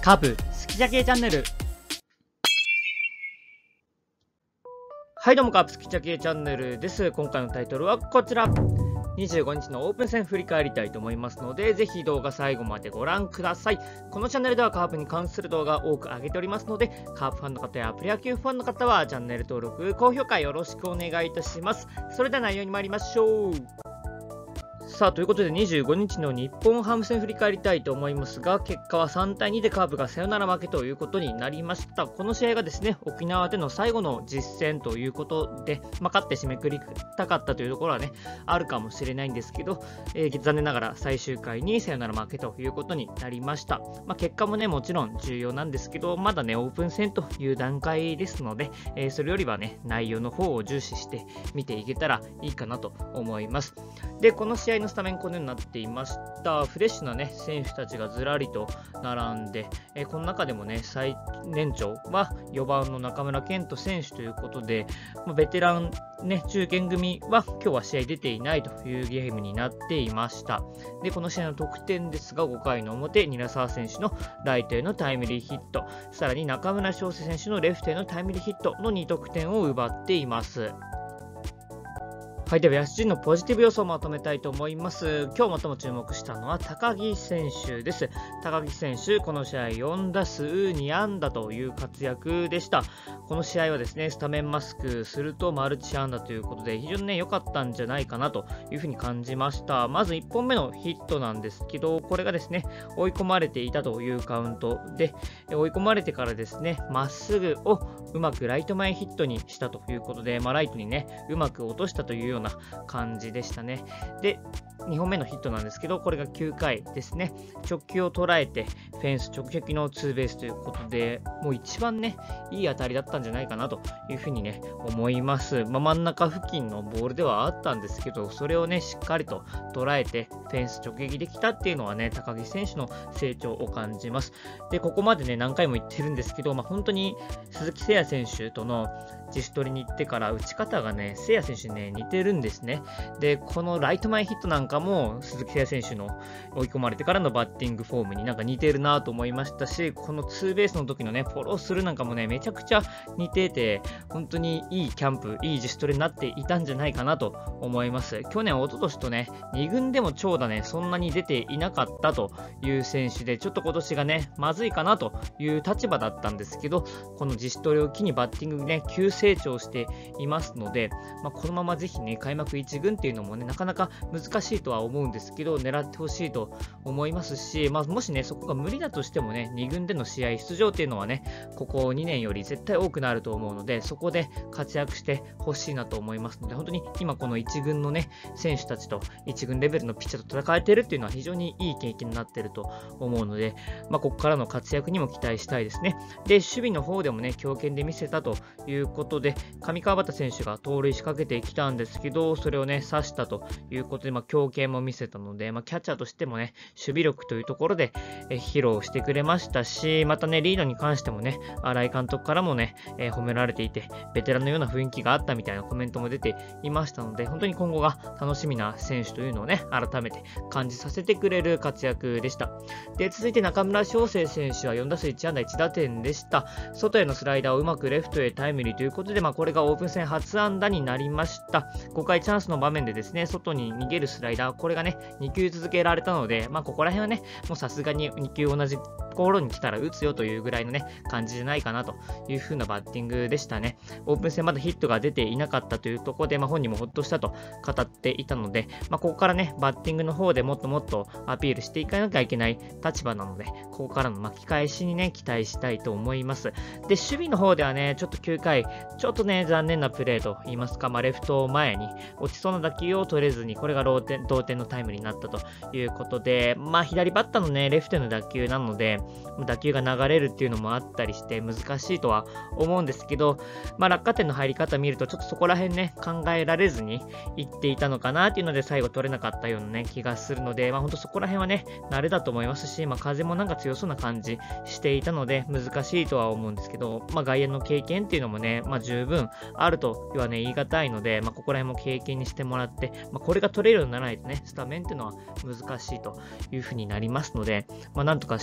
カープ好きじゃけチャンネル。はい、どうもカープ好きじゃけチャンネルです。今回のタイトルはこちら。25日のオープン戦振り返りたいと思いますので、ぜひ動画最後までご覧ください。このチャンネルではカープに関する動画を多く上げておりますので、カープファンの方やプロ野球ファンの方はチャンネル登録、高評価よろしくお願いいたします。それでは内容に参りましょう。さあ、ということで25日の日本ハム戦振り返りたいと思いますが、結果は3対2でカープがサヨナラ負けということになりました。この試合がですね、沖縄での最後の実戦ということで、勝って締めくりたかったというところはね、あるかもしれないんですけど、残念ながら最終回にサヨナラ負けということになりました。結果もね、もちろん重要なんですけど、まだね、オープン戦という段階ですので、それよりはね、内容の方を重視して見ていけたらいいかなと思います。で、この試合のスタメンこのようになっていました。フレッシュな、ね、選手たちがずらりと並んで、この中でもね、最年長は4番の中村健人選手ということで、ベテラン、ね、中堅組は今日は試合出ていないというゲームになっていました。で、この試合の得点ですが、5回の表、韮澤選手のライトへのタイムリーヒット、さらに中村翔成選手のレフトへのタイムリーヒットの2得点を奪っています。はい、では野手陣のポジティブ予想をまとめたいと思います。今日最も注目したのは高木選手です。高木選手、この試合4打数2安打という活躍でした。この試合はですね、スタメンマスクするとマルチ安打ということで、非常にね、良かったんじゃないかなというふうに感じました。まず1本目のヒットなんですけど、これがですね、追い込まれていたというカウントで、追い込まれてからですね、まっすぐをうまくライト前ヒットにしたということで、ライトにね、うまく落としたというような感じでしたね。で、2本目のヒットなんですけど、これが9回ですね。直球を捉えて、フェンス直撃のツーベースということで、もう一番ね、いい当たりだったんじゃないかなというふうにね、思います。真ん中付近のボールではあったんですけど、それをね、しっかりと捉えて、フェンス直撃できたっていうのはね、高木選手の成長を感じます。で、ここまでね、何回も言ってるんですけど、本当に鈴木誠也選手との自主トレに行ってから打ち方がね、誠也選手にね、似てるんですね。で、このライト前ヒットなんかも鈴木誠也選手の追い込まれてからのバッティングフォームになんか似てるなと思いましたし、このツーベースの時のね、フォローするなんかもね、めちゃくちゃ似てて、本当にいいキャンプ、いい自主トレになっていたんじゃないかなと思います。去年、一昨年とね、2軍でも長打ね、そんなに出ていなかったという選手で、ちょっと今年がね、まずいかなという立場だったんですけど、この自主トレを機にバッティングね、急成長していますので、このままぜひね、開幕1軍っていうのもね、なかなか難しいとは思うんですけど、狙ってほしいと思いますし、もしね、そこが無理だとしてもね、2軍での試合出場っていうのはね、ここ2年より絶対多くなると思うので、そこで活躍してほしいなと思いますので、本当に今この1軍のね、選手たちと1軍レベルのピッチャーと戦えてるっていうのは非常にいい経験になってると思うので、ここからの活躍にも期待したいですね。で、守備の方でもね、強肩で見せたということで、上川端選手が盗塁仕掛けてきたんですけど、それをね、刺したということで、強肩も見せたので、キャッチャーとしてもね、守備力というところで披露してくれましたし、またね、リードに関してもね、新井監督からもね、褒められていて、ベテランのような雰囲気があったみたいなコメントも出ていましたので、本当に今後が楽しみな選手というのをね、改めて感じさせてくれる活躍でした。で、続いて中村翔成選手は4打数1安打1打点でした。外へのスライダーをうまくレフトへタイムリーということで、これがオープン戦初安打になりました。5回チャンスの場面でですね、外に逃げるスライダー、これがね、2球続けられたので、ここら辺はね、もうさすがに2球同じところに来たら打つよというぐらいのね、感じじゃないかなという風なバッティングでしたね。オープン戦まだヒットが出ていなかったというところで、本人もほっとしたと語っていたので、ここからね、バッティングの方でもっともっとアピールしていかなきゃいけない立場なので、ここからの巻き返しにね、期待したいと思います。で、守備の方ではね、ちょっと9回、ちょっとね、残念なプレーと言いますか、レフト前に落ちそうな打球を取れずに、これが同点のタイムリーになったということで、左バッターのね、レフトへの打球なので、打球が流れるっていうのもあったりして難しいとは思うんですけど、落下点の入り方見るとちょっとそこら辺ね、考えられずにいっていたのかなっていうので最後取れなかったようなね、気がするので、本当そこら辺はね、慣れだと思いますし、風もなんか強そうな感じしていたので難しいとは思うんですけど、外野の経験っていうのもね、十分あるとはね、言い難いので、ここら辺も経験にしてもらって、これが取れるようにならないとね、スタメンっていうのは難しいというふうになりますので、なんとか守備でも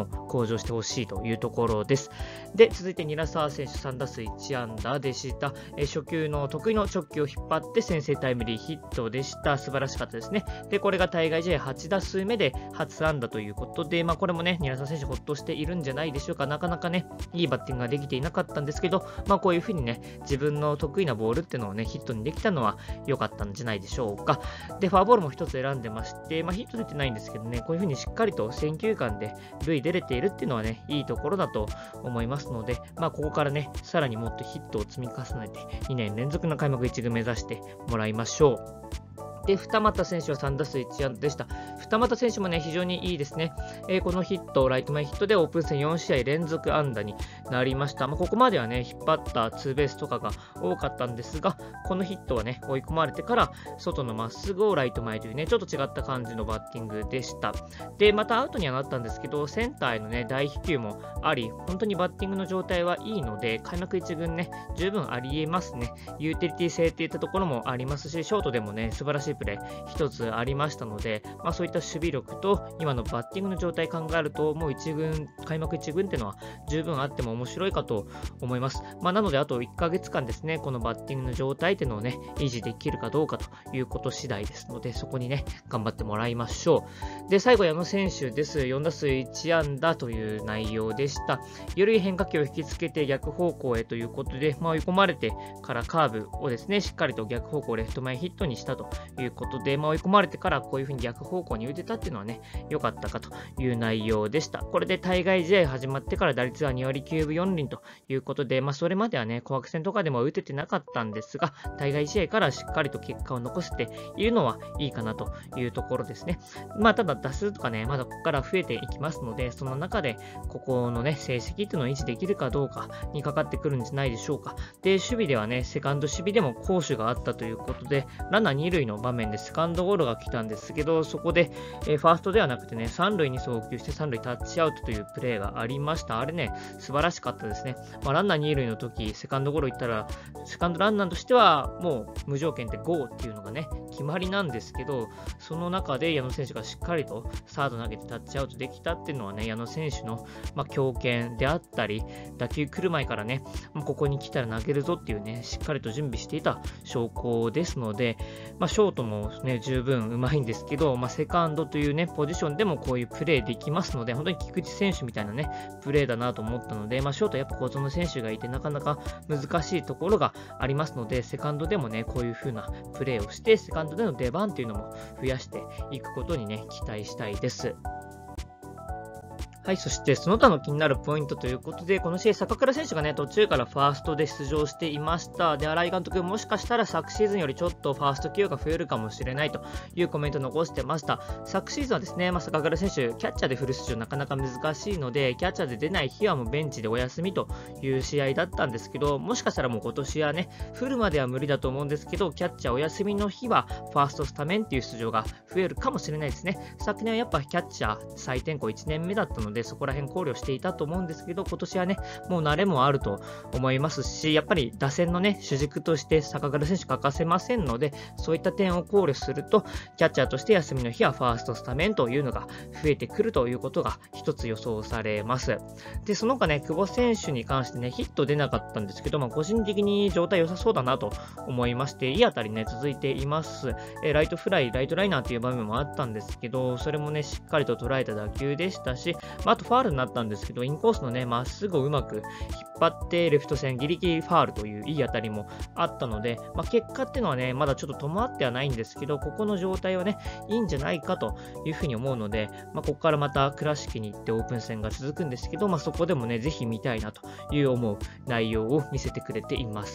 も向上してほしいというところです。で、続いて韮澤選手3打数1安打でした。初球の得意の直球を引っ張って先制タイムリーヒットでした。素晴らしかったですね。で、これが対外試合8打数目で初安打ということで、これもね、韮澤選手ほっとしているんじゃないでしょうか。なかなかね、いいバッティングができていなかったんですけど、こういう風にね、自分の得意なボールっていうのをね、ヒットにできたのは良かったんじゃないでしょうか。で、フォアボールも1つ選んでまして、ヒット出てないんですけどね、こういう風にしっかりと選球眼で塁出れているっていうのはね、いいところだと思いますので、ここからね、さらにもっとヒットを積み重ねて、2年連続の開幕1軍目指してもらいましょう。で、二俣選手は3打数1安打でした。二俣選手もね、非常にいいですね。このヒット、ライト前ヒットでオープン戦4試合連続安打になりました。ここまではね、引っ張ったツーベースとかが多かったんですが、このヒットはね、追い込まれてから、外のまっすぐをライト前というね、ちょっと違った感じのバッティングでした。で、またアウトにはなったんですけど、センターへのね、大飛球もあり、本当にバッティングの状態はいいので、開幕1軍ね、十分ありえますね。ユーティリティ性っていったところもありますし、ショートでもね、素晴らしいプレー一つありましたので、そういった守備力と今のバッティングの状態考えると、もう開幕1軍っていうのは十分あっても面白いかと思います。なので、あと1ヶ月間ですね、このバッティングの状態っていうのをね、維持できるかどうかということ次第ですので、そこにね、頑張ってもらいましょう。で、最後、矢野選手です。4打数1安打という内容でした。緩い変化球を引きつけて逆方向へということで、追い込まれてからカーブをですね、しっかりと逆方向レフト前ヒットにしたということで、追い込まれてからこういう風に逆方向に打てたっていうのはね、良かったかという内容でした。これで対外試合始まってから打率は2割9分4厘ということで、それまではね、紅白戦とかでも打ててなかったんですが、対外試合からしっかりと結果を残せているのはいいかなというところですね。ただ打数とかね、まだここから増えていきますので、その中でここのね、成績っていうのを維持できるかどうかにかかってくるんじゃないでしょうか。で、守備ではね、セカンド守備でも好守があったということで、ランナー2塁の場面でセカンドゴールが来たんですけど、そこで、ファーストではなくてね、3塁に送球して3塁タッチアウトというプレーがありました。あれね、素晴らしかったですね。ランナー2塁の時、セカンドゴロ行ったら、セカンドランナーとしてはもう無条件でゴーっていうのがね、決まりなんですけど、その中で矢野選手がしっかりとサード投げてタッチアウトできたっていうのはね、矢野選手の、強肩であったり、打球来る前からね、ここに来たら投げるぞっていうね、しっかりと準備していた証拠ですので、ショートもね、十分うまいんですけど、セカンドというね、ポジションでもこういうプレーできますので、本当に菊池選手みたいなね、プレーだなと思ったので、ショートやっぱ小園選手がいてなかなか難しいところがありますので、セカンドでもね、こういう風なプレーをして、セカンドでの出番っていうのも増やしていくことにね、期待したいです。はい、そしてその他の気になるポイントということで、この試合、坂倉選手がね、途中からファーストで出場していました。で、新井監督、もしかしたら昨シーズンよりちょっとファースト起用が増えるかもしれないというコメントを残してました。昨シーズンはですね、坂倉選手、キャッチャーでフル出場なかなか難しいので、キャッチャーで出ない日はもうベンチでお休みという試合だったんですけど、もしかしたらもう今年はね、フルまでは無理だと思うんですけど、キャッチャーお休みの日はファーストスタメンっていう出場が増えるかもしれないですね。昨年はやっぱキャッチャー再転向1年目だったので、そこら辺考慮していたと思うんですけど、今年はね、もう慣れもあると思いますし、やっぱり打線のね、主軸として坂倉選手欠かせませんので、そういった点を考慮すると、キャッチャーとして休みの日はファーストスタメンというのが増えてくるということが一つ予想されます。で、その他ね、久保選手に関してね、ヒット出なかったんですけど、個人的に状態良さそうだなと思いまして、いい当たりね、続いています。ライトフライ、ライトライナーという場面もあったんですけど、それもね、しっかりと捉えた打球でしたし、あとファールになったんですけど、インコースのね、まっすぐをうまく引っ張ってレフト線ギリギリファールといういい当たりもあったので、結果っていうのはね、まだちょっと伴ってはないんですけど、ここの状態はね、いいんじゃないかというふうに思うので、ここからまた倉敷に行ってオープン戦が続くんですけど、そこでもね、ぜひ見たいなという思う内容を見せてくれています。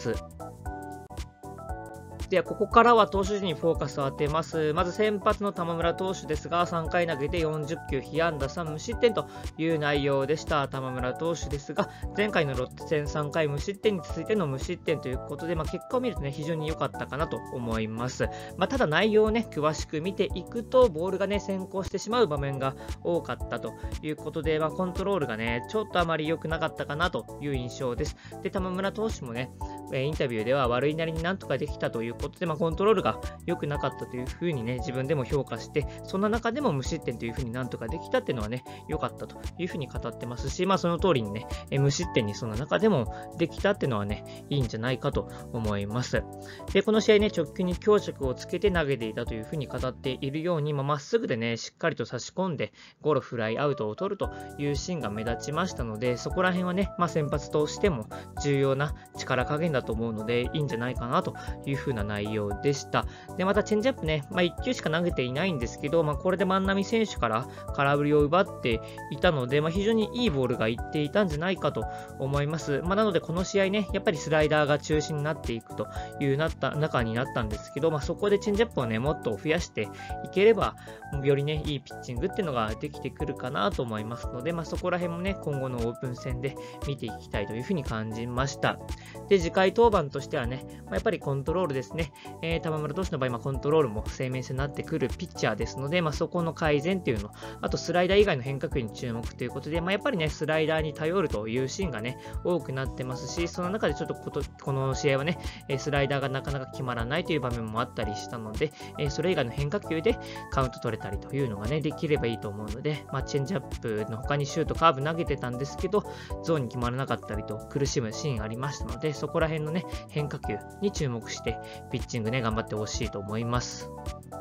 で、ここからは投手陣にフォーカスを当てます。まず先発の玉村投手ですが、3回投げて40球、被安打3無失点という内容でした。玉村投手ですが、前回のロッテ戦3回無失点に続いての無失点ということで、結果を見るとね、非常に良かったかなと思います。ただ内容をね、詳しく見ていくと、ボールがね、先行してしまう場面が多かったということで、コントロールがね、ちょっとあまり良くなかったかなという印象です。で、玉村投手もね、インタビューでは悪いなりになんとかできたということで、コントロールが良くなかったというふうにね、自分でも評価して、そんな中でも無失点というふうになんとかできたっていうのはね、良かったというふうに語ってますし、その通りにね、無失点にその中でもできたっていうのはね、いいんじゃないかと思います。で、この試合ね、直球に強弱をつけて投げていたというふうに語っているように、まっすぐでね、しっかりと差し込んで、ゴロフライアウトを取るというシーンが目立ちましたので、そこら辺はね、先発としても重要な力加減だと思うので、いいんじゃないかなというふうな内容でした。で、またチェンジアップね、1球しか投げていないんですけど、これで万波選手から空振りを奪っていたので、非常にいいボールがいっていたんじゃないかと思います。なので、この試合ね、やっぱりスライダーが中心になっていくという中になったんですけど、そこでチェンジアップをね、もっと増やしていければ、よりね、いいピッチングっていうのができてくるかなと思いますので、そこら辺もね、今後のオープン戦で見ていきたいというふうに感じました。で、次回登板としてはね、やっぱりコントロールですね。玉村投手の場合、コントロールも生命線になってくるピッチャーですので、そこの改善っていうの、あとスライダー以外の変化球に注目ということで、やっぱりね、スライダーに頼るというシーンがね、多くなってますし、その中でちょっとこの試合はね、スライダーがなかなか決まらないという場面もあったりしたので、それ以外の変化球でカウント取れたりというのがね、できればいいと思うので、チェンジアップの他にシュート、カーブ投げてたんですけど、ゾーンに決まらなかったりと苦しむシーンありましたので、そこら辺のね、変化球に注目して、ピッチングね、頑張ってほしいと思います。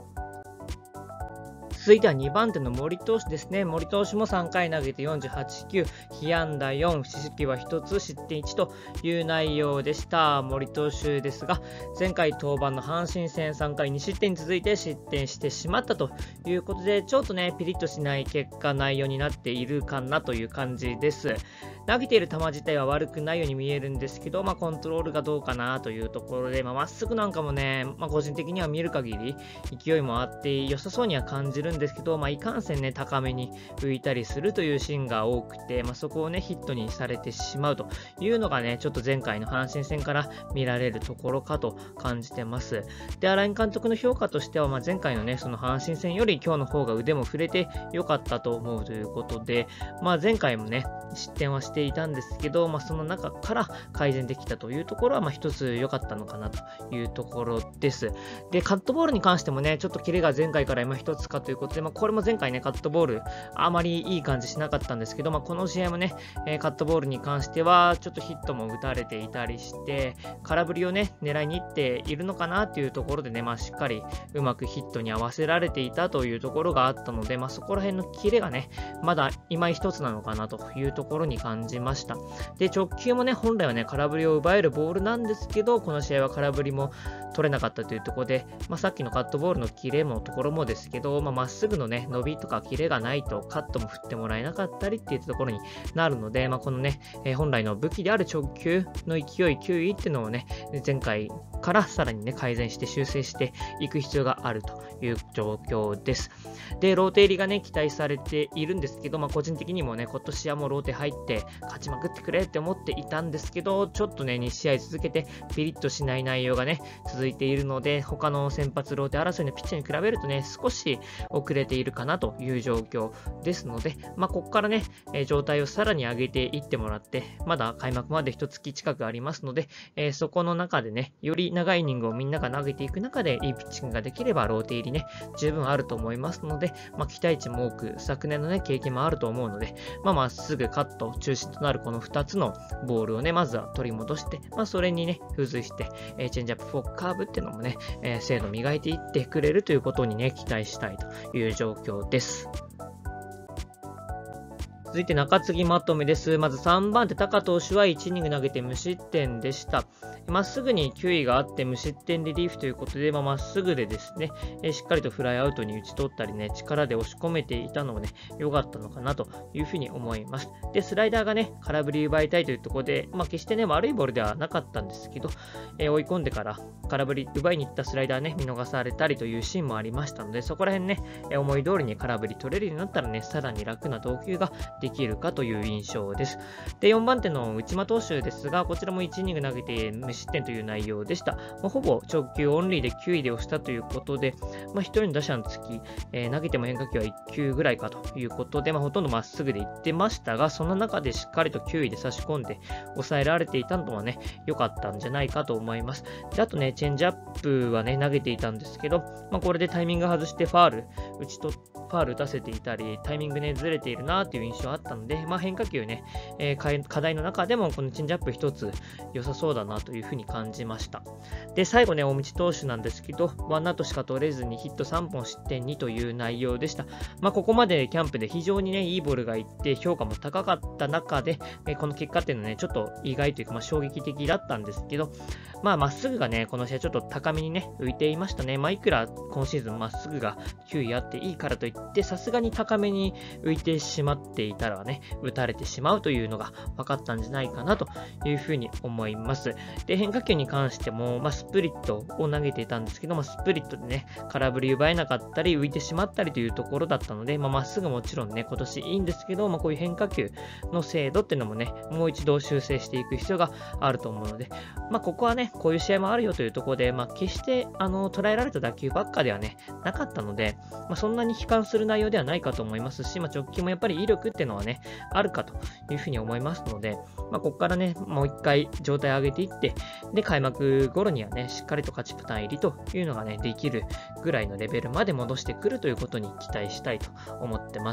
続いては2番手の森投手ですね。森投手も3回投げて48球、被安打4、不四球は1つ、失点1という内容でした。森投手ですが、前回登板の阪神戦3回2失点に続いて失点してしまったということで、ちょっとね、ピリッとしない結果、内容になっているかなという感じです。投げている球自体は悪くないように見えるんですけど、コントロールがどうかなというところで、まっすぐなんかもね、個人的には見る限り勢いもあって良さそうには感じるんですけど、いかんせんね、高めに浮いたりするというシーンが多くて、そこをね、ヒットにされてしまうというのがね、ちょっと前回の阪神戦から見られるところかと感じてます。で、新井監督の評価としては、前回のね、その阪神戦より今日の方が腕も触れて良かったと思うということで、前回もね、失点はしていたんですけど、その中から改善できたというところは、一つ良かったのかなというところです。で、カットボールに関してもね、ちょっとキレが前回から今一つかということで、これも前回ね、カットボール、あまりいい感じしなかったんですけど、この試合もね、カットボールに関しては、ちょっとヒットも打たれていたりして、空振りをね、狙いに行っているのかなというところでね、しっかりうまくヒットに合わせられていたというところがあったので、そこら辺のキレがね、まだ今一つなのかなというところに感じました。で、直球もね、本来はね、空振りを奪えるボールなんですけど、この試合は空振りも取れなかったというところで、さっきのカットボールのキレのところもですけど、まっすぐのね、伸びとかキレがないとカットも振ってもらえなかったりっていうところになるので、このね、本来の武器である直球の勢い、球威っていうのをね、前回からさらにね、改善して修正していく必要があるという状況です。で、ローテ入りがね、期待されているんですけど、個人的にもね、今年はもうローテ入って勝ちまくってくれって思っていたんですけど、ちょっとね、2試合続けてピリッとしない内容がね、続いているので、他の先発ローテ争いのピッチャーに比べるとね、少し遅れているかなという状況ですので、ここからね、状態をさらに上げていってもらって、まだ開幕まで1月近くありますので、そこの中でね、より長いイニングをみんなが投げていく中で、いいピッチングができれば、ローテ入りね、十分あると思いますので、期待値も多く、昨年のね、経験もあると思うので、まっすぐカット中心となるこの2つのボールをね、まずは取り戻して、それにね、付随して、チェンジアップ、フォーク、カーブっていうのもね、精度磨いていってくれるということにね、期待したいという状況です。続いて中継ぎまとめです。まず3番手、高投手は1イニング投げて無失点でした。まっすぐに球威があって無失点リリーフということで、まっすぐでですね、しっかりとフライアウトに打ち取ったりね、力で押し込めていたのもね、良かったのかなというふうに思います。で、スライダーがね、空振り奪いたいというところで、決してね、悪いボールではなかったんですけど、追い込んでから空振り奪いに行ったスライダーね、見逃されたりというシーンもありましたので、そこら辺ね、思い通りに空振り取れるようになったらね、さらに楽な投球ができるかという印象です。で、4番手の内間投手ですが、こちらも1イニング投げて無失点という内容でした。ほぼ直球オンリーで9位で押したということで、1人の打者につき、投げても変化球は1球ぐらいかということで、ほとんどまっすぐでいってましたが、その中でしっかりと9位で差し込んで抑えられていたのはね、良かったんじゃないかと思います。で、あとね、チェンジアップはね、投げていたんですけど、これでタイミング外してファール打たせていたり、タイミングね、ずれているなという印象あったので、変化球ね、課題の中でもこのチェンジアップ一つ良さそうだなというふうに感じました。で、最後ね、大道投手なんですけど、ワンアウトしか取れずにヒット3本失点2という内容でした。ここまでキャンプで非常にね、いいボールがいって評価も高かった中で、この結果っていうのはね、ちょっと意外というか、衝撃的だったんですけど、まっすぐがね、この試合ちょっと高めにね、浮いていましたね。いくら今シーズンまっすぐが9位あっていいからといって、さすがに高めに浮いてしまっていたらね、打たれてしまうというのが分かったんじゃないかなというふうに思います。で、変化球に関しても、スプリットを投げていたんですけども、スプリットでね、空振り奪えなかったり、浮いてしまったりというところだったので、まっすぐもちろんね、今年いいんですけど、こういう変化球の精度っていうのもね、もう一度修正していく必要があると思うので、ここはね、こういう試合もあるよというところで、決して捉えられた打球ばっかではね、なかったので、そんなに悲観する内容ではないかと思いますし、直球もやっぱり威力っていうのはね、あるかというふうに思いますので、ここからね、もう一回状態を上げていって、で、開幕頃にはね、しっかりと勝ちパターン入りというのがね、できるぐらいのレベルまで戻してくるということに期待したいと思ってます。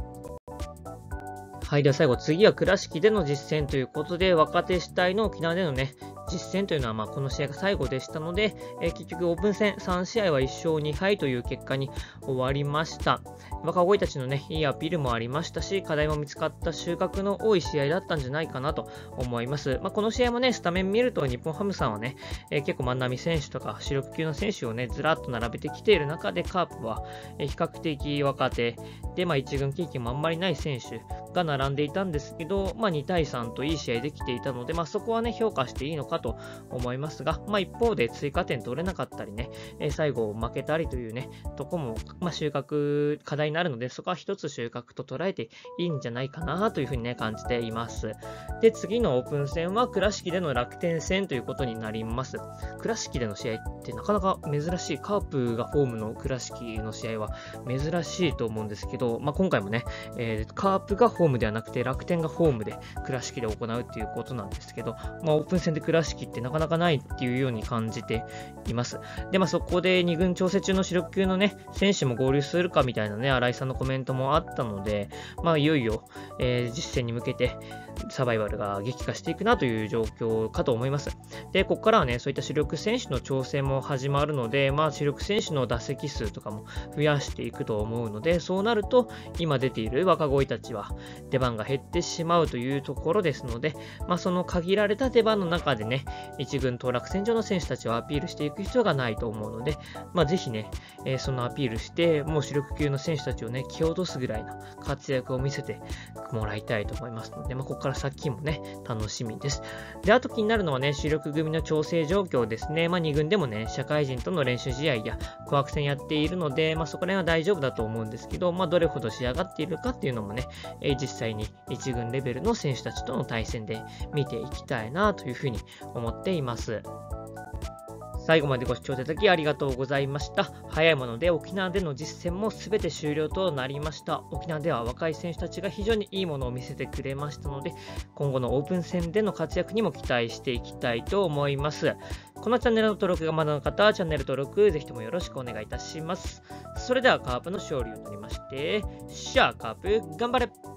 はい。では最後、次は倉敷での実戦ということで、若手主体の沖縄でのね、実戦というのはこの試合が最後でしたので、結局オープン戦3試合は1勝2敗という結果に終わりました。若鯉たちのね、いいアピールもありましたし、課題も見つかった収穫の多い試合だったんじゃないかなと思います。この試合もね、スタメン見ると日本ハムさんはね、結構万波選手とか主力級の選手をね、ずらっと並べてきている中で、カープは比較的若手で、一軍経験もあんまりない選手が並んでいたんですけど、2対3といい試合できていたので、そこはね、評価していいのかと思いますが、一方で追加点取れなかったりね、最後負けたりというね、とこも、収穫、課題になるので、そこは一つ収穫と捉えていいんじゃないかなというふうにね、感じています。で、次のオープン戦は倉敷での楽天戦ということになります。倉敷での試合ってなかなか珍しい、カープがホームの倉敷の試合は珍しいと思うんですけど、今回もね、カープがホームではなくて楽天がホームで倉敷で行うっていうことなんですけど、オープン戦で倉敷ってなかなかないっていうように感じています。で、そこで2軍調整中の主力級のね、選手も合流するかみたいなね、新井さんのコメントもあったので、いよいよ、実戦に向けてサバイバルが激化していくなという状況かと思います。で、ここからはね、そういった主力選手の調整も始まるので、主力選手の打席数とかも増やしていくと思うので、そうなると、今出ている若鯉たちは出番が減ってしまうというところですので、その限られた出番の中でね、一軍当落戦場の選手たちをアピールしていく必要がないと思うので、ぜひね、そのアピールして、もう主力級の選手たちをね、蹴落とすぐらいの活躍を見せてもらいたいと思いますので、ここから先もね、楽しみです。で、あと気になるのはね、主力組の調整状況ですね。2軍でもね、社会人との練習試合や紅白戦やっているので、そこら辺は大丈夫だと思うんですけど、どれほど仕上がっているかっていうのもね、実際に一軍レベルの選手たちとの対戦で見ていきたいなというふうに思っています。最後までご視聴いただきありがとうございました。早いもので沖縄での実戦も全て終了となりました。沖縄では若い選手たちが非常にいいものを見せてくれましたので、今後のオープン戦での活躍にも期待していきたいと思います。このチャンネルの登録がまだの方はチャンネル登録ぜひともよろしくお願いいたします。それではカープの勝利を取りまして、シャーカープ頑張れ！